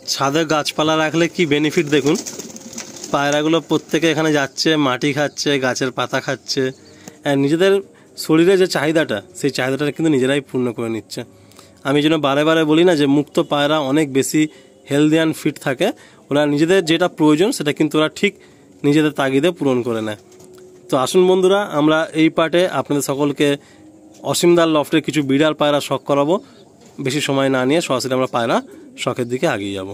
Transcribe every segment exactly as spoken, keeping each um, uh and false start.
ছাদে গাছপালা রাখলে কি বেনিফিট দেখুন। পায়রাগুলো প্রত্যেকে এখানে যাচ্ছে, মাটি খাচ্ছে, গাছের পাতা খাচ্ছে, আর নিজেদের শরীরে যে চাহিদাটা সেই চাহিদাটা কিন্তু নিজেরাই পূর্ণ করে নিচ্ছে। আমি যেন বারে বারে বলি না যে মুক্ত পায়রা অনেক বেশি হেলদি অ্যান্ড ফিট থাকে, ওরা নিজেদের যেটা প্রয়োজন সেটা কিন্তু ওরা ঠিক নিজেদের তাগিদে পূরণ করে নেয়। তো আসুন বন্ধুরা, আমরা এই পার্টে আপনাদের সকলকে অসীমদার লফটের কিছু বিড়াল পায়রা শখ করাবো। বেশি সময় না নিয়ে সরাসরি আমরা পায়রা শখের দিকে এগিয়ে যাব।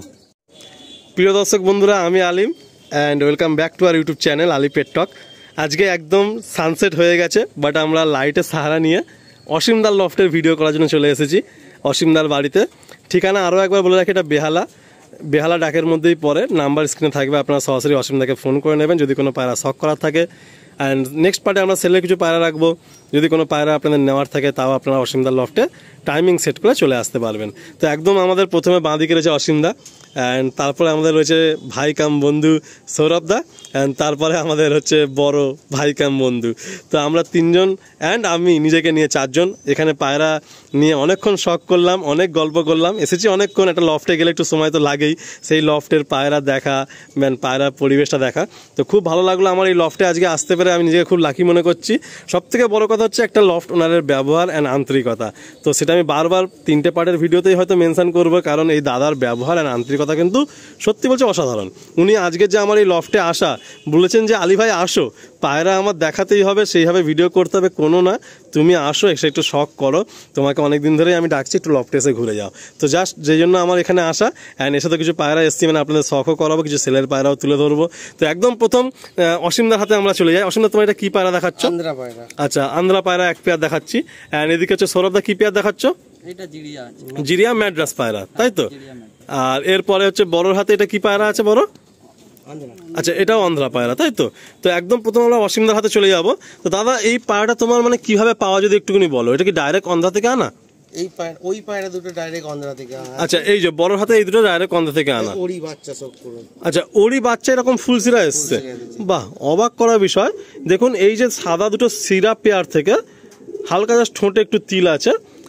প্রিয় দর্শক বন্ধুরা, আমি Alim and welcome back to our YouTube channel Ali pet talk. আজকে একদম সানসেট হয়ে গেছে, বাট আমরা লাইটের সাহারা নিয়ে অসীমদার লফটের ভিডিও করার জন্য চলে এসেছি অসীমদার বাড়িতে। ঠিকানা আরও একবার বলে রাখি, এটা বেহালা বেহালা ডাকের মধ্যেই পড়ে। নাম্বার স্ক্রিনে থাকবে, আপনারা সরাসরি অসীমদাকে ফোন করে নেবেন যদি কোনো পায়রা শখ করার থাকে। অ্যান্ড নেক্সট পার্টে আমরা সেলের কিছু পায়রা রাখবো, যদি কোনো পায়রা আপনাদের নেওয়ার থাকে তাও আপনারা অসীমদার লফটে টাইমিং সেট করে চলে আসতে পারবেন। তো একদম আমাদের প্রথমে বাঁ দিকে রয়েছে অসীমদা, অ্যান্ড তারপরে আমাদের রয়েছে ভাই কাম বন্ধু সৌরভদা, অ্যান্ড তারপরে আমাদের হচ্ছে বড় ভাই কাম বন্ধু। তো আমরা তিনজন অ্যান্ড আমি নিজেকে নিয়ে চারজন এখানে পায়রা নিয়ে অনেকক্ষণ শখ করলাম, অনেক গল্প করলাম। এসেছি অনেকক্ষণ, একটা লফটে গেলে একটু সময় তো লাগেই, সেই লফটের পায়রা দেখা, ম্যান পায়রা পরিবেশটা দেখা। তো খুব ভালো লাগলো আমার এই লফটে আজকে আসতে পেরে, আমি নিজেকে খুব লাকি মনে করছি। সব থেকে বড় কথা হচ্ছে একটা লফট ওনারের ব্যবহার অ্যান্ড আন্তরিকতা। তো সেটা আমি বারবার তিনটে পার্টের ভিডিওতেই হয়তো মেনশন করবো, কারণ এই দাদার ব্যবহার অ্যান্ড আন্তরিকতা কিন্তু সত্যি বলছে অসাধারণ। উনি আজকে যে আমার এই লফটে আসা বলেছেন যে আলী ভাই আসো, পায়রা আমার দেখাতেই হবে, সেইভাবে ভিডিও করতে হবে কোনো না, তুমি আসো এসে একটু শখ করো, তোমাকে অনেকদিন ধরেই আমি ডাকছি, একটু লফটে এসে ঘুরে যাও। তো জাস্ট যেই জন্য আমার এখানে আসা, অ্যান্ড এসে তো কিছু পায়রা এসছি, মানে আপনাদের শখও করাবো, কিছু সেলের পায়রাও তুলে ধরবো। তো একদম প্রথম অসীমদার হাতে আমরা চলে যাই। অসীমদা, তোমার এটা কি পায়রা দেখাচ্ছ? আন্দ্রা পায়রা। আচ্ছা, আন্দ্রা পায়রা এক পেয়ার দেখাচ্ছি, অ্যান্ড এদিকে হচ্ছে সৌরভদা কি পেয়ার দেখাচ্ছ? এটা জিরিয়া, জিরিয়া ম্যাড্রাস পায়রা, তাই তো? আর এরপরে হচ্ছে বড়র হাতে এটা কি পায়রা আছে বড়? আচ্ছা, এটাও আন্ধ্রা পায়রা, তাই তো? তো একদম প্রথম আমরা অসীমদার হাতে চলে যাবো। তো দাদা, এই পায়রাটা তোমার মানে কিভাবে পাওয়া, যদি একটুখানি বলো। এটা কি ডাইরেক্ট আন্ধ্রা থেকে আনা? এই পায়রা, ওই পায়রা দুটো ডাইরেক্ট আন্ধ্রা থেকে আনা। আচ্ছা, এই যে বড় হাতে এই দুটো ডাইরেক্ট আন্ধ্রা থেকে আনা। ওরি বাচ্চা সব পুরো। আচ্ছা, ওরি বাচ্চা এরকম ফুল সিরা এসছে, বাহ, অবাক করার বিষয়। দেখুন এই যে সাদা দুটো সিরা পেয়ার থেকে হালকা জাস্ট ঠোঁটে একটু তিল আছে,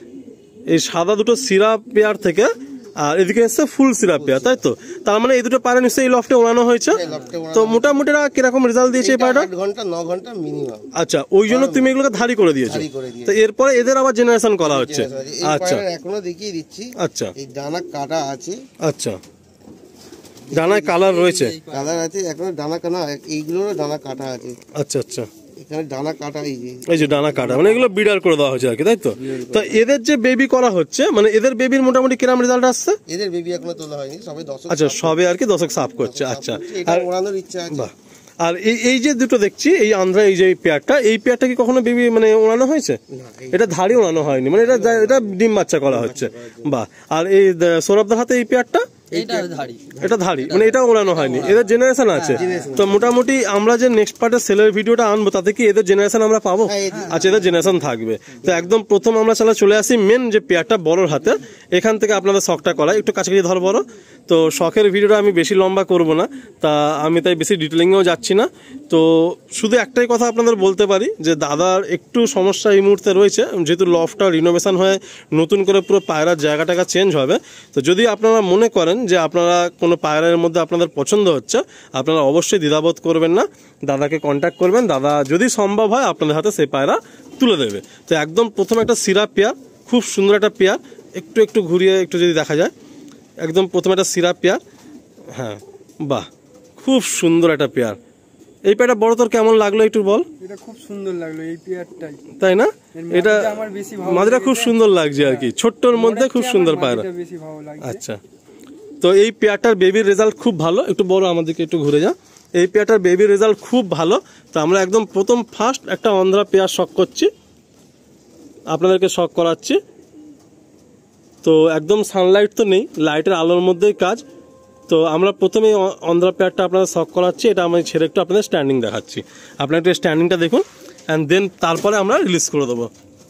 এই সাদা দুটো সিরা পেয়ার থেকে, আর এদিকে এসছে ফুল সিরাপ পেয়ার, তাই তো? তার মানে এই দুটো পায়রা নিশ্চয়ই এই লফটে ওড়ানো হয়েছে। তো মোটামুটি কিরকম রেজাল্ট দিয়েছে এই পায়রাটা? আট ঘন্টা ন ঘন্টা মিনিমাম। আচ্ছা, ওই জন্য তুমি এগুলোকে ধারি করে দিয়েছো। তো এরপরে এদের আবার জেনারেশন করা হচ্ছে। আচ্ছা, এখনো দেখিয়ে দিচ্ছি। আচ্ছা, এই ডানা কাটা আছে। আচ্ছা, ডানায় কালার রয়েছে, কালার আছে এখনো, ডানা কাটা, এইগুলোরও ডানা কাটা আছে। আচ্ছা আচ্ছা, এখানে ডানা কাটা, এই যে এই যে ডানা কাটা, মানে এগুলো বিডার করে দেওয়া হচ্ছে আর কি, তাই তো? তো এদের যে বেবি করা হচ্ছে, মানে এদের বেবির মোটামুটি কিরকম রেজাল্ট আসছে? এদের বেবি এখনো তোলা হয়নি, সবে দশক। আচ্ছা, সবে আর কি দশক সাফ করছে। আচ্ছা, আর ওড়ানোর ইচ্ছা আছে। বাহ। আর এই এই যে দুটো দেখছি, এই আন্ধ্রা, এই যে পেয়ারটা, এই পেয়ারটা কি কখনো বেবি মানে ওড়ানো হয়েছে? এটা ধাড়ি ওড়ানো হয়নি, মানে এটা এটা ডিম বাচ্চা করা হচ্ছে, বাহ। আর এই সৌরভদার হাতে এই পেয়ারটা, এটা ধাড়ি, মানে এটা ওড়ানো হয়নি, এদের জেনারেশন আছে। তো মোটামুটি আমরা যে নেক্সট পার্টের সেলের ভিডিওটা আনবো তাতে কি এদের জেনারেশন আমরা পাবো? আচ্ছা, এদের জেনারেশন থাকবে। তো একদম প্রথম আমরা চালা চলে আসি মেন যে পেয়ারটা বড়র হাতে, এখান থেকে আপনাদের শখটা করাই, একটু কাছাকাছি ধর বড়। তো শখের ভিডিওটা আমি বেশি লম্বা করব না, তা আমি তাই বেশি ডিটেলিংয়েও যাচ্ছি না। তো শুধু একটাই কথা আপনাদের বলতে পারি যে দাদার একটু সমস্যা এই মুহূর্তে রয়েছে, যেহেতু লফটটা রিনোভেশন হয়ে নতুন করে পুরো পায়রার জায়গা টাকা চেঞ্জ হবে। তো যদি আপনারা মনে করেন যে আপনারা কোনো পায়রার মধ্যে আপনাদের পছন্দ হচ্ছে, আপনারা অবশ্যই দ্বিধাবোধ করবেন না, দাদাকে কন্ট্যাক্ট করবেন, দাদা যদি সম্ভব হয় আপনাদের হাতে সেই পায়রা তুলে দেবে। তো একদম প্রথমে একটা সিরাপ পেয়ার, খুব সুন্দর একটা পেয়ার, একটু একটু ঘুরিয়ে একটু যদি দেখা যায়, একদম প্রথমে একটা সিরাপ পেয়ার, হ্যাঁ, বাহ, খুব সুন্দর একটা পেয়ার। এই পেয়ারটা বড় তোর কেমন লাগলো একটু বল? এটা খুব সুন্দর লাগলো এই পেয়ারটাই, তাই না? এটা আমার বেশি ভালো, মাঝটা খুব সুন্দর লাগছে আর কি, ছোট্টর মধ্যে খুব সুন্দর পায়রা, বেশি ভালো লাগছে। আচ্ছা, তো এই পেয়ারটার বেবির রেজাল্ট খুব ভালো। একটু বড় আমাদেরকে একটু ঘুরে যা। এই পেয়ারটার বেবির রেজাল্ট খুব ভালো। তো আমরা একদম প্রথম ফার্স্ট একটা অন্ধ্রা পেয়ার শখ করছি, আপনাদেরকে শখ করাচ্ছি। তো একদম সানলাইট তো নেই, লাইটের আলোর মধ্যেই কাজ। তো আমরা প্রথমে অন্ধ্রা পেয়ারটা আপনাদের শখ করাচ্ছি, এটা আমি ছেড়ে একটু আপনাদের স্ট্যান্ডিং দেখাচ্ছি। আপনার একটু স্ট্যান্ডিংটা দেখুন, অ্যান্ড দেন তারপরে আমরা রিলিজ করে দেবো।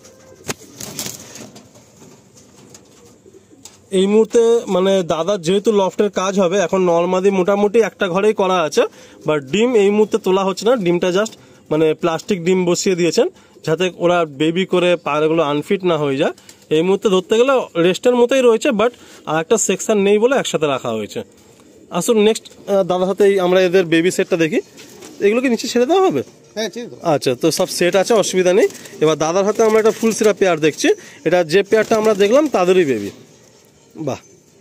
এই মুহূর্তে মানে দাদার যেহেতু লফটের কাজ হবে, এখন নর্মালি মোটামুটি একটা ঘরেই করা আছে, বাট ডিম এই মুহূর্তে তোলা হচ্ছে না। ডিমটা জাস্ট মানে প্লাস্টিক ডিম বসিয়ে দিয়েছেন, যাতে ওরা বেবি করে পায়রাগুলো আনফিট না হয়ে যায়, এই মুহূর্তে ধরতে গেলে রেস্টের মতোই রয়েছে, বাট আর একটা সেকশন নেই বলে একসাথে রাখা হয়েছে। আসুন নেক্সট দাদার হাতে আমরা এদের বেবি সেটটা দেখি। এগুলোকে নিচে ছেড়ে দেওয়া হবে? হ্যাঁ ঠিক আছে। আচ্ছা, তো সব সেট আছে, অসুবিধা নেই। এবার দাদার হাতে আমরা একটা ফুল সিরা পেয়ার দেখছি। এটা যে পেয়ারটা আমরা দেখলাম তাদেরই বেবি। বাহ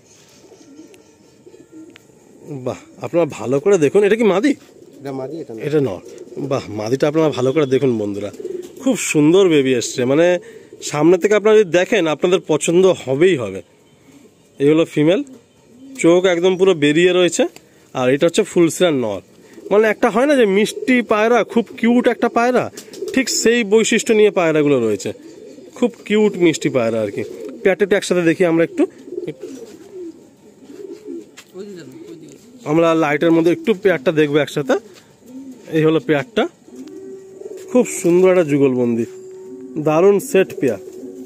বাহ, আপনারা ভালো করে দেখুন। এটা কি মাদি? এটা মাদি, এটা এটা নর। বাহ, মাদিটা আপনারা ভালো করে দেখুন বন্ধুরা, খুব সুন্দর বেবি এসছে। মানে সামনে থেকে আপনারা যদি দেখেন আপনাদের পছন্দ হবেই হবে। এই হলো ফিমেল, চোখ একদম পুরো বেরিয়ে রয়েছে। আর এটা হচ্ছে ফুলসিরার নর। মানে একটা হয় না যে মিষ্টি পায়রা, খুব কিউট একটা পায়রা, ঠিক সেই বৈশিষ্ট্য নিয়ে পায়রাগুলো রয়েছে। খুব কিউট মিষ্টি পায়রা আর কি। পেয়ারটা একসাথে দেখি আমরা একটু, আমরা লাইটের মধ্যে একটু পেয়ারটা দেখবো একসাথে। এই হলো পেয়ারটা, খুব সুন্দর একটা যুগলবন্দি, দারুণ সেট পেয়ার।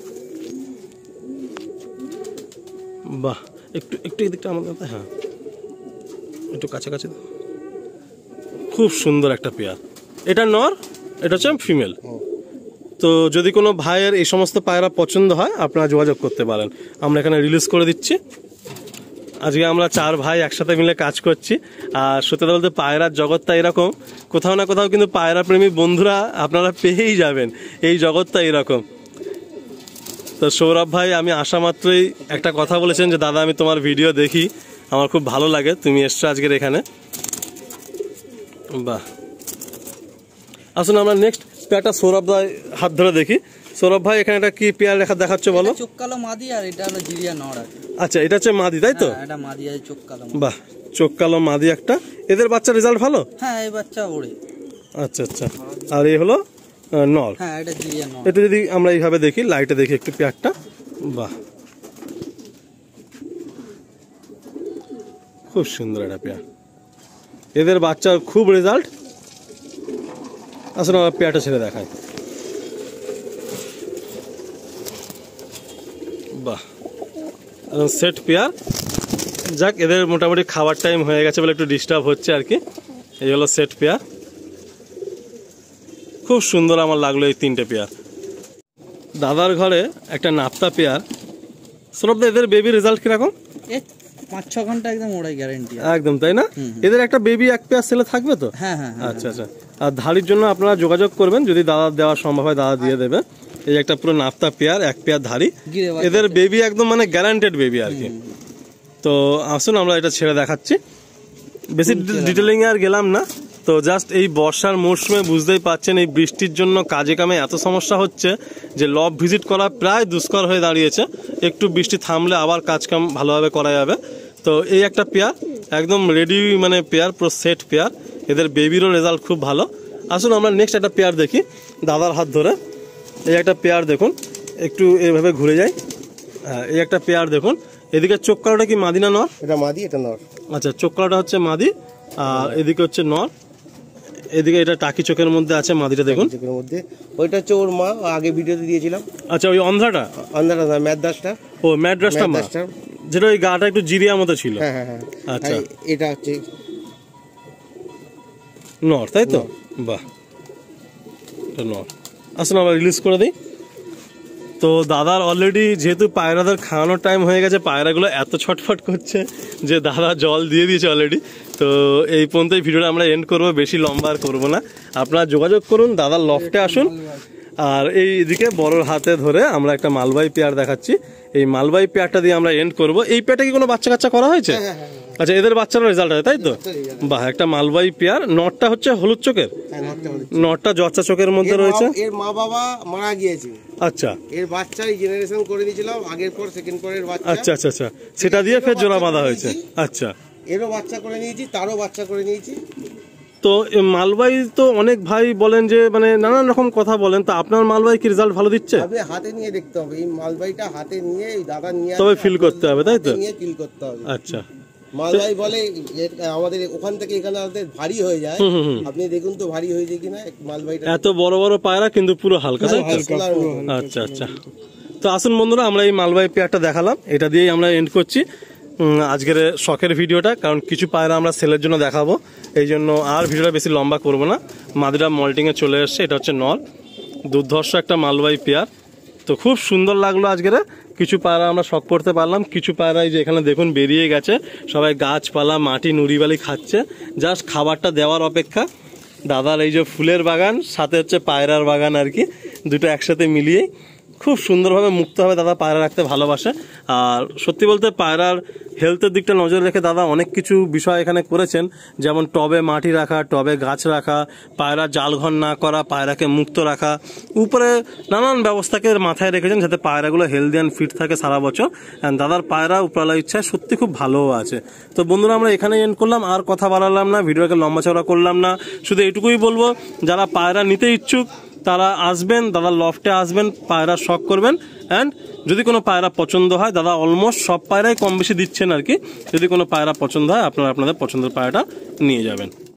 বাহ, একটু একটু এদিকটা আমাদের, হ্যাঁ একটু কাছাকাছি। খুব সুন্দর একটা পেয়ার। এটা নর, এটা হচ্ছে ফিমেল। তো যদি কোনো ভাইয়ের এই সমস্ত পায়রা পছন্দ হয় আপনারা যোগাযোগ করতে পারেন, আমরা এখানে রিলিজ করে দিচ্ছি। আজকে আমরা চার ভাই একসাথে মিলে কাজ করছি। আর সত্যি বলতে পায়রার জগৎটা এরকম, কোথাও না কোথাও কিন্তু পায়রা প্রেমী বন্ধুরা আপনারা পেয়েই যাবেন। এই জগৎটা এরকম। তো সৌরভ ভাই আমি আসা মাত্রই একটা কথা বলেছেন যে দাদা আমি তোমার ভিডিও দেখি, আমার খুব ভালো লাগে, তুমি এসছো আজকের এখানে। বাহ, আসুন আমরা নেক্সট পেয়ারটা সৌরভ ভাই হাত ধরে দেখি। সৌরভ ভাই এখানে একটা কি পেয়ার রেখা দেখাচ্ছ বলো? চোখ কালো মাদি আর এটা হলো জিরিয়া নর। আচ্ছা, এটা হচ্ছে মাদি তাই তো? এটা মাদি আছে, চোখ কালো। বাহ, চোখ কালো মাদি একটা। এদের বাচ্চার রেজাল্ট ভালো? হ্যাঁ, এই বাচ্চা ওড়ে। আচ্ছা আচ্ছা, আর এই হলো নর। হ্যাঁ, এটা জিরিয়া নর। এটা যদি আমরা এইভাবে দেখি, লাইটে দেখি একটু পেয়ারটা। বাহ, খুব সুন্দর একটা পেয়ার। এদের বাচ্চার খুব রেজাল্ট। আসলে আমরা পেয়ারটা ছেড়ে দেখাই। বাহ, সেট পেয়ার। যাক, এদের মোটামুটি খাবার টাইম হয়ে গেছে বলে একটু ডিস্টার্ব হচ্ছে আর কি। এই হলো সেট পেয়ার, খুব সুন্দর আমার লাগলো এই তিনটে পেয়ার। দাদার ঘরে একটা নাপ্তা পেয়ার। সৌরভ, এদের বেবি রেজাল্ট কিরকম? পাঁচ ছ ঘন্টা একদম ওড়াই গ্যারেন্টি একদম, তাই না? এদের একটা বেবি এক পেয়ার ছেলে থাকবে তো? হ্যাঁ হ্যাঁ। আচ্ছা আচ্ছা। আর ধাড়ির জন্য আপনারা যোগাযোগ করবেন, যদি দাদা দেওয়া সম্ভব হয় দাদা দিয়ে দেবে। এই একটা পুরো নাপ্তা পেয়ার, এক পেয়ার ধাড়ি। এদের বেবি একদম মানে গ্যারান্টেড বেবি আর কি। তো আসুন আমরা এটা ছেড়ে দেখাচ্ছি। বেশি ডিটেলিং আর গেলাম না। তো জাস্ট এই বর্ষার মরশুমে বুঝতেই পাচ্ছেন এই বৃষ্টির জন্য কাজে কামে এত সমস্যা হচ্ছে যে লব ভিজিট করা প্রায় দুষ্কর হয়ে দাঁড়িয়েছে। একটু বৃষ্টি থামলে আবার কাজ কাম ভালোভাবে করা যাবে। তো এই একটা পেয়ার একদম রেডি, মানে পেয়ার পুরো সেট পেয়ার। এদের বেবিরও রেজাল্ট খুব ভালো। আসুন আমরা নেক্সট একটা পেয়ার দেখি দাদার হাত ধরে। এই একটা পেয়ার দেখুন, একটু এইভাবে ঘুরে যাই। হ্যাঁ, এই একটা পেয়ার দেখুন। এদিকে চোখ কালোটা কি মাদি না নর? এটা মাদি, এটা নর। আচ্ছা, চোখ কালোটা হচ্ছে মাদি আর এদিকে হচ্ছে নর। এদিকে এটা টাকি চোখের মধ্যে আছে মাদিটা দেখুন। চোখের মধ্যে ওইটা হচ্ছে ওর মা, আগে ভিডিওতে দিয়েছিলাম। আচ্ছা, ওই অন্ধ্রাটা? অন্ধ্রাটা না, ম্যাদ্রাসটা। ও, ম্যাদ্রাসটা মা, যেটা ওই গাটা একটু জিরিয়া মতো ছিল। হ্যাঁ হ্যাঁ হ্যাঁ। আচ্ছা, এটা হচ্ছে নর তাই তো? বাহ, এটা নর। আসুন আমরা রিলিজ করে দিই। তো দাদার অলরেডি যেহেতু পায়রাদের খাওয়ানোর টাইম হয়ে গেছে, পায়রাগুলো এত ছটফট করছে যে দাদা জল দিয়ে দিয়েছে অলরেডি। তো এই পর্যন্ত এই ভিডিওটা আমরা এন্ড করবো, বেশি লম্বা আর করবো না। আপনারা যোগাযোগ করুন, দাদার লফটে আসুন। আর এই দিকে বড়র হাতে ধরে আমরা একটা মালবাই পেয়ার দেখাচ্ছি। এই মালবাই পেয়ারটা দিয়ে আমরা এন্ড করবো। এই পেয়ারটা কি কোনো বাচ্চা কাচ্চা করা হয়েছে? আচ্ছা, এদের বাচ্চারও রেজাল্ট হয় তাই তো? বাহ, একটা মালবাই পেয়ার। নটটা হচ্ছে হলুদ চোখের, নটটা জর্চা চোখের মধ্যে রয়েছে। এর মা বাবা মারা গিয়েছে। আচ্ছা, এর বাচ্চা জেনারেশন করে দিয়েছিলাম, আগের পর সেকেন্ড পরের বাচ্চা। আচ্ছা আচ্ছা আচ্ছা, সেটা দিয়ে ফের জোড়া বাঁধা হয়েছে। আচ্ছা, এরও বাচ্চা করে নিয়েছি, তারও বাচ্চা করে নিয়েছি। তো মালবাই তো অনেক ভাই বলেন যে মানে নানান রকম কথা বলেন, তো আপনার মালবাই কি রেজাল্ট ভালো দিচ্ছে? আপনি হাতে নিয়ে দেখতে হবে, এই মালবাইটা হাতে নিয়ে এই দাদা নিয়ে তবে ফিল করতে হবে তাই তো? নিয়ে ফিল করতে হবে। আচ্ছা, মালবাই বলে আমাদের ওখান থেকে এখানে আমাদের ভারী হয়ে যায়। আপনি দেখুন তো ভারী হয়ে যায় কিনা মালবাইটা। এত বড় বড় পায়রা কিন্তু পুরো হালকা তাই তো? আচ্ছা আচ্ছা। তো আসুন বন্ধুরা, আমরা এই মালবাই পেয়ারটা দেখালাম, এটা দিয়েই আমরা এন্ড করছি আজকের শখের ভিডিওটা। কারণ কিছু পায়রা আমরা সেলের জন্য দেখাবো, এই জন্য আর ভিডিওটা বেশি লম্বা করবো না। মাদিরা মল্টিংয়ে চলে এসছে, এটা হচ্ছে নর, দুর্ধর্ষ একটা মালবাই পেয়ার। তো খুব সুন্দর লাগলো আজকের কিছু পায়রা আমরা শখ করতে পারলাম, কিছু পায়রাই যে এখানে দেখুন বেরিয়ে গেছে, সবাই গাছপালা মাটি নুড়িবালি খাচ্ছে, জাস্ট খাবারটা দেওয়ার অপেক্ষা। দাদার এই যে ফুলের বাগান সাথে হচ্ছে পায়রার বাগান আর কি, দুটো একসাথে মিলিয়ে খুব সুন্দরভাবে মুক্তভাবে দাদা পায়রা রাখতে ভালোবাসে। আর সত্যি বলতে পায়রার হেলথের দিকটা নজর রেখে দাদা অনেক কিছু বিষয় এখানে করেছেন, যেমন টবে মাটি রাখা, টবে গাছ রাখা, পায়রা জালঘর না করা, পায়রাকে মুক্ত রাখা, উপরে নানান ব্যবস্থাকে মাথায় রেখেছেন যাতে পায়রাগুলো হেলদি অ্যান্ড ফিট থাকে সারা বছর। অ্যান্ড দাদার পায়রা উপরালা ইচ্ছায় সত্যি খুব ভালোও আছে। তো বন্ধুরা আমরা এখানে এন্ড করলাম, আর কথা বাড়ালাম না, ভিডিওকে লম্বা চওড়া করলাম না, শুধু এটুকুই বলবো যারা পায়রা নিতে ইচ্ছুক তারা আসবেন, দাদার লফটে আসবেন, পায়রা শখ করবেন। অ্যান্ড যদি কোনো পায়রা পছন্দ হয়, দাদা অলমোস্ট সব পায়রাই কম বেশি দিচ্ছেন আর কি, যদি কোনো পায়রা পছন্দ হয় আপনারা আপনাদের পছন্দের পায়রাটা নিয়ে যাবেন।